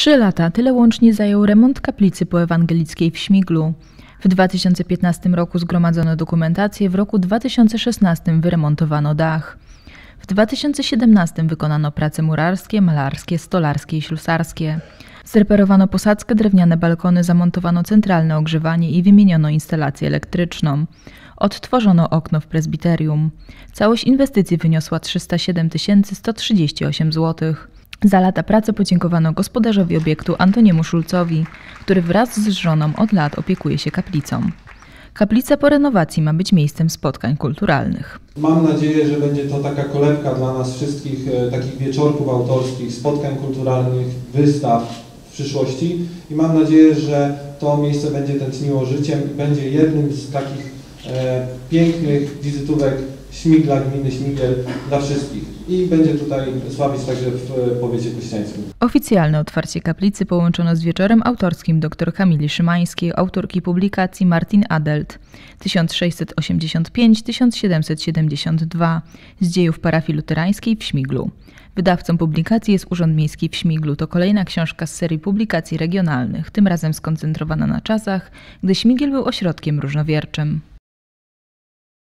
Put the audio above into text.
3 lata tyle łącznie zajął remont kaplicy poewangelickiej w Śmiglu. W 2015 roku zgromadzono dokumentację, w roku 2016 wyremontowano dach. W 2017 wykonano prace murarskie, malarskie, stolarskie i ślusarskie. Zreperowano posadzkę, drewniane balkony, zamontowano centralne ogrzewanie i wymieniono instalację elektryczną. Odtworzono okno w prezbiterium. Całość inwestycji wyniosła 307 138 zł. Za lata pracy podziękowano gospodarzowi obiektu Antoniemu Szulcowi, który wraz z żoną od lat opiekuje się kaplicą. Kaplica po renowacji ma być miejscem spotkań kulturalnych. Mam nadzieję, że będzie to taka kolebka dla nas wszystkich, takich wieczorków autorskich, spotkań kulturalnych, wystaw w przyszłości i mam nadzieję, że to miejsce będzie tętniło życiem i będzie jednym z takich pięknych wizytówek Śmigla, gminy Śmigiel dla wszystkich i będzie tutaj sławić także w powiecie kościańskim. Oficjalne otwarcie kaplicy połączono z wieczorem autorskim dr Kamili Szymańskiej, autorki publikacji Martin Adelt 1685-1772 z dziejów parafii luterańskiej w Śmiglu. Wydawcą publikacji jest Urząd Miejski w Śmiglu. To kolejna książka z serii publikacji regionalnych, tym razem skoncentrowana na czasach, gdy Śmigiel był ośrodkiem różnowierczym.